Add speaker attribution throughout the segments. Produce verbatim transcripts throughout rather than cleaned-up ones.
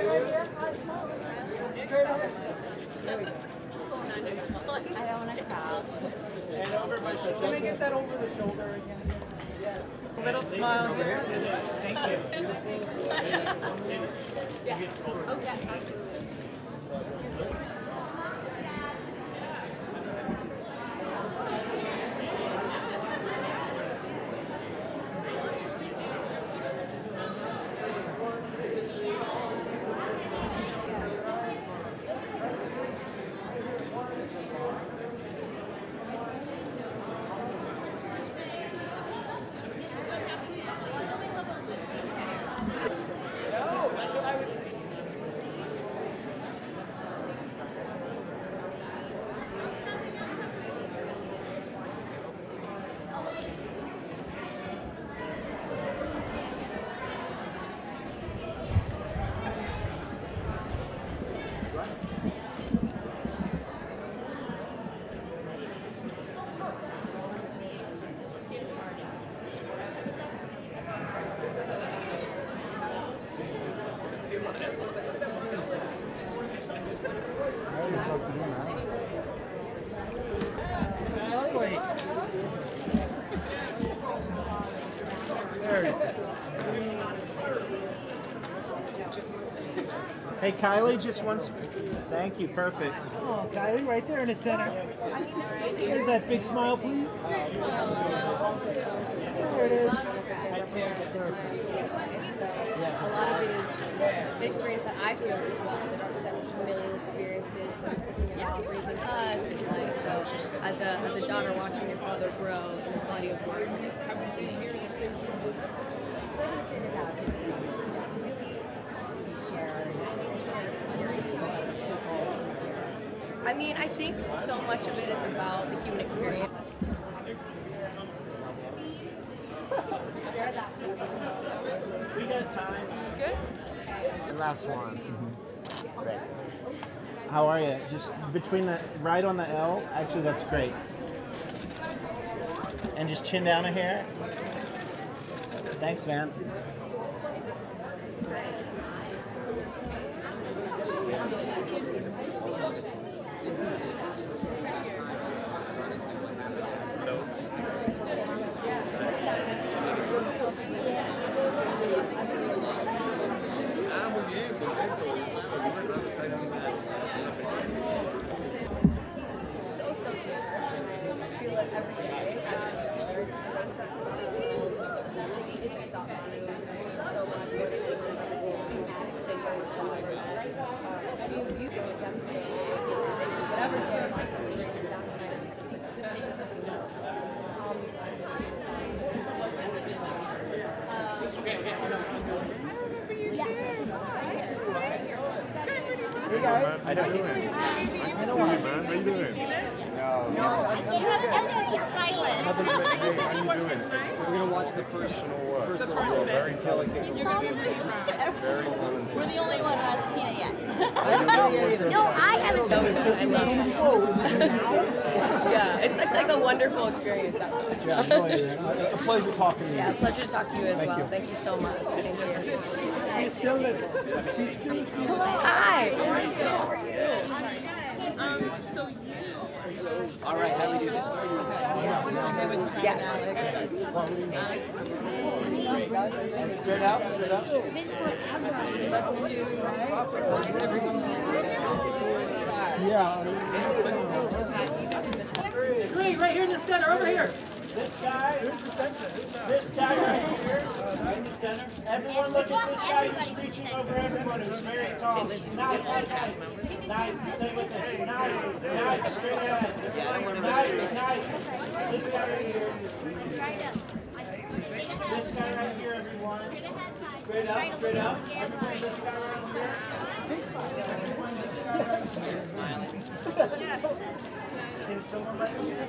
Speaker 1: don't want to crowd.
Speaker 2: And over my shoulder. Can I get that over the shoulder again? Yes. A little smile here. Thank you.
Speaker 1: Yeah. Oh, yes, absolutely.
Speaker 2: Hey, Kylie just wants. Thank you, perfect.
Speaker 3: Oh, Kylie, right there in the center. There's that big smile, please. There it is.
Speaker 1: A lot of it is the experience that I feel as well, that represents familial experiences, like thinking about raising us, and like, so as a, as a daughter watching your father grow in his body of work, it's amazing. I mean, I think so much of it is about the human experience.
Speaker 2: We got time.
Speaker 1: Good?
Speaker 4: The last one. Mm-hmm. Great.
Speaker 2: How are you? Just between the right on the L. Actually, that's great. And just chin down a hair. Thanks, man.
Speaker 5: Hey guys, I don't know. Nice to see you, man. How you doing? No, no.
Speaker 6: Everybody's silent.
Speaker 5: How you doing? So we're gonna watch the first, first little girl. Very talented. Very talented.
Speaker 6: We're the only one who hasn't seen it yet.
Speaker 1: No, I haven't seen it. I love it. Yeah, it's such like a wonderful experience. That
Speaker 2: Yeah, really, a pleasure talking to you.
Speaker 1: Yeah, pleasure to talk to you as
Speaker 2: Thank
Speaker 1: well.
Speaker 2: you.
Speaker 1: Thank you so much. Thank you.
Speaker 3: She's still little. She's still small.
Speaker 1: Hi.
Speaker 7: Um, so you.
Speaker 4: All right, how do we do this?
Speaker 1: Yes.
Speaker 2: Straight out, straight out. Yeah.
Speaker 7: Greg, right here in the center, over here.
Speaker 2: This guy, who's the center? This guy right here.
Speaker 7: Right in the center.
Speaker 2: Everyone look at this guy who's reaching over everyone who's very tall. Knife, knife, knife, stay with us. Knife, knife, straight ahead. Knife, knife. This guy right here. This guy right here, everyone.
Speaker 7: Straight out, straight out.
Speaker 2: Everyone, this guy right here. Everyone, this guy right here. Can someone let me in?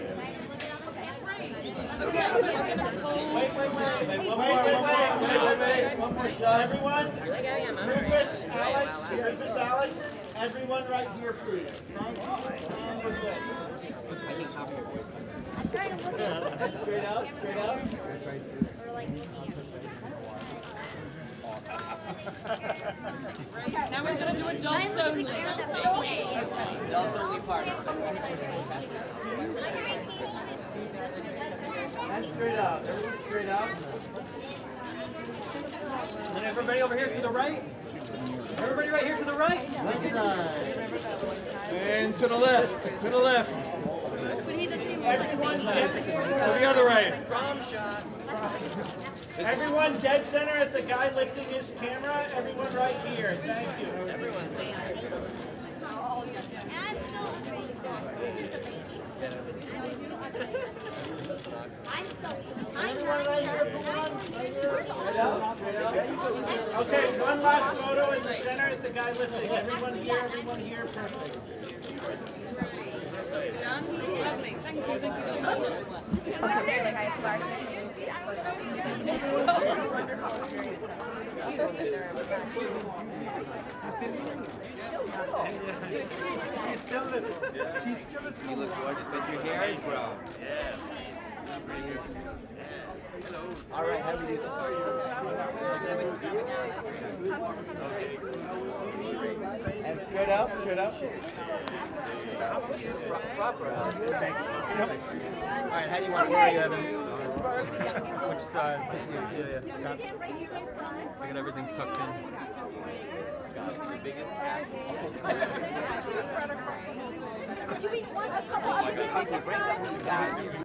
Speaker 2: Wait, wait, wait. Wait, wait, wait. Wait, wait, wait, wait.
Speaker 7: One more shot.
Speaker 2: Everyone, Rufus, Alex, Rufus, Alex, everyone right here, please. And we're good.
Speaker 7: Straight out, straight out.
Speaker 6: We're like looking at
Speaker 8: Adults only.
Speaker 4: Adults only part.
Speaker 7: And straight out. Everyone straight out. And everybody over here to the right. Everybody right here to the right.
Speaker 5: And to the left, to the left.
Speaker 2: Everyone dead,
Speaker 5: To the other right.
Speaker 2: everyone dead center at the guy lifting his camera. Everyone right here. Thank you.
Speaker 6: I'm so.
Speaker 2: Everyone right here for one. Okay, one last photo in the center at the guy lifting. Everyone here, everyone here. Perfect.
Speaker 8: Done? Lovely. Thank you. Thank you so much.
Speaker 3: She's still a, she's still a small.
Speaker 4: You look gorgeous, but your hair is grown. Yeah. All right, how do we do this?
Speaker 7: And straight out. Straight out.
Speaker 4: Proper. Thank you. All right, how do you want? Where are you, Evan?
Speaker 9: Which side? Yeah, yeah. I got everything tucked in.
Speaker 4: The biggest cat.
Speaker 6: Would you eat one, a couple other people on this side?